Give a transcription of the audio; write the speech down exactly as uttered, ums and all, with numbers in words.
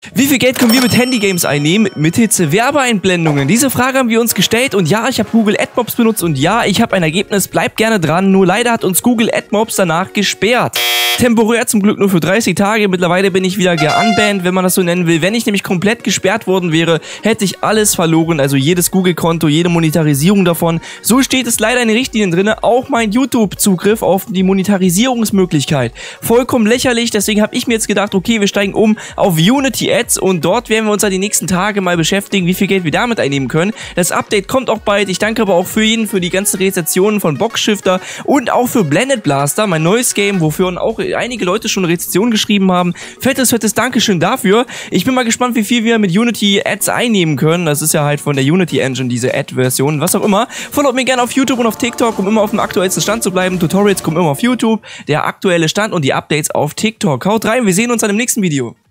Wie viel Geld können wir mit Handygames einnehmen? Mithilfe Werbeeinblendungen. Diese Frage haben wir uns gestellt und ja, ich habe Google AdMobs benutzt und ja, ich habe ein Ergebnis. Bleibt gerne dran, nur leider hat uns Google AdMobs danach gesperrt. Temporär zum Glück nur für dreißig Tage. Mittlerweile bin ich wieder geunbanned, wenn man das so nennen will. Wenn ich nämlich komplett gesperrt worden wäre, hätte ich alles verloren. Also jedes Google-Konto, jede Monetarisierung davon. So steht es leider in den Richtlinien drin. Auch mein YouTube-Zugriff auf die Monetarisierungsmöglichkeit. Vollkommen lächerlich. Deswegen habe ich mir jetzt gedacht, okay, wir steigen um auf Unity Ads und dort werden wir uns ja die nächsten Tage mal beschäftigen, wie viel Geld wir damit einnehmen können. Das Update kommt auch bald. Ich danke aber auch für jeden, für die ganzen Rezensionen von Boxshifter und auch für Blended Blaster, mein neues Game, wofür auch einige Leute schon Rezensionen geschrieben haben. Fettes, fettes Dankeschön dafür. Ich bin mal gespannt, wie viel wir mit Unity Ads einnehmen können. Das ist ja halt von der Unity Engine, diese Ad-Version, was auch immer. Folgt mir gerne auf YouTube und auf TikTok, um immer auf dem aktuellsten Stand zu bleiben. Tutorials kommen immer auf YouTube, der aktuelle Stand und die Updates auf TikTok. Haut rein, wir sehen uns dann im nächsten Video.